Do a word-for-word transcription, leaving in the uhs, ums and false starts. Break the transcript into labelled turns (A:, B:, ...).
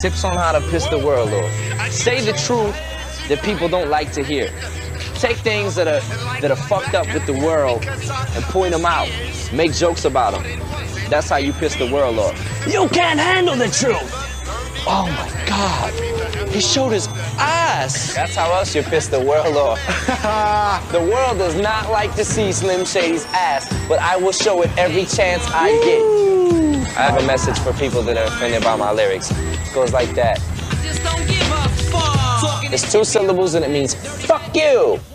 A: Tips on how to piss the world off. Say the truth that people don't like to hear. Take things that are that are fucked up with the world and point them out. Make jokes about them. That's how you piss the world off. You can't handle the truth. Oh my God. He showed his ass. That's how else you piss the world off. The world does not like to see Slim Shady's ass, but I will show it every chance I get. I have a message for people that are offended by my lyrics. It goes like that. It's two syllables and it means fuck you.